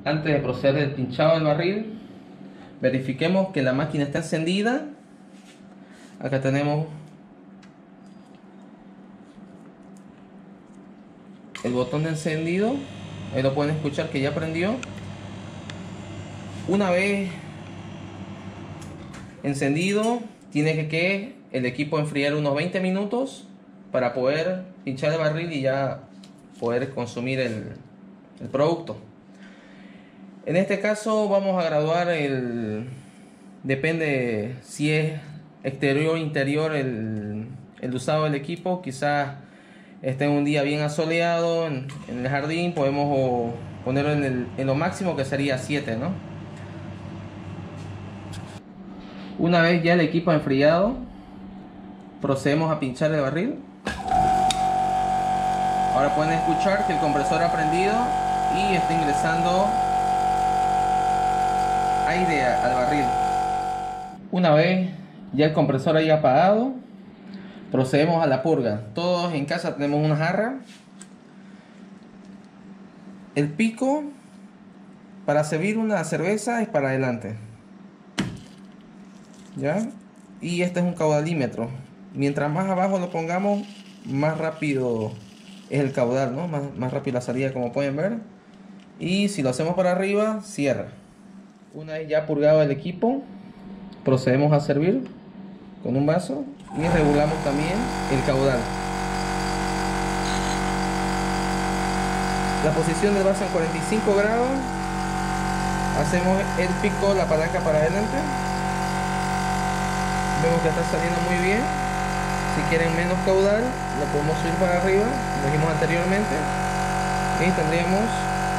Antes de proceder al pinchado del barril, verifiquemos que la máquina está encendida. Acá tenemos el botón de encendido, ahí lo pueden escuchar que ya prendió. Una vez encendido, tiene que el equipo enfriar unos 20 minutos para poder pinchar el barril y ya poder consumir el producto. En este caso vamos a graduar depende si es exterior o interior el usado del equipo. Quizás esté en un día bien asoleado en el jardín, podemos ponerlo en lo máximo, que sería 7, ¿no? Una vez ya el equipo enfriado, procedemos a pinchar el barril. Ahora pueden escuchar que el compresor ha prendido y está ingresando aire al barril. Una vez ya el compresor haya apagado, procedemos a la purga. Todos en casa tenemos una jarra. El pico para servir una cerveza es para adelante, ¿ya? Y este es un caudalímetro. Mientras más abajo lo pongamos, más rápido es el caudal, ¿no? Más rápido la salida, como pueden ver. Y si lo hacemos para arriba, cierra. Una vez ya purgado el equipo, procedemos a servir con un vaso y regulamos también el caudal. La posición del vaso en 45 grados. Hacemos el pico, la palanca para adelante. Vemos que está saliendo muy bien. Si quieren menos caudal, lo podemos subir para arriba, como dijimos anteriormente, y tendríamos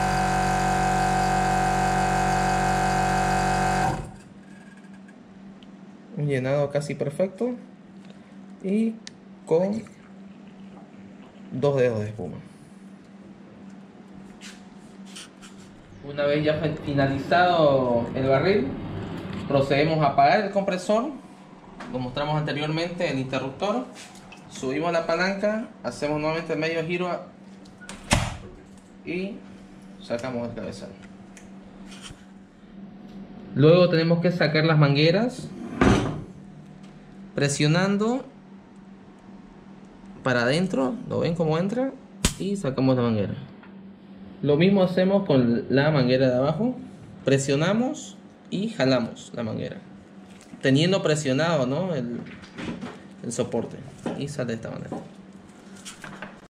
un llenado casi perfecto y con 2 dedos de espuma. Una vez ya finalizado el barril, procedemos a apagar el compresor. Lo mostramos anteriormente, el interruptor. Subimos la palanca, hacemos nuevamente el medio giro y sacamos el cabezal. Luego tenemos que sacar las mangueras presionando para adentro. ¿Lo ven cómo entra? Y sacamos la manguera. Lo mismo hacemos con la manguera de abajo. Presionamos y jalamos la manguera, teniendo presionado, ¿no?, el soporte, y sale de esta manera.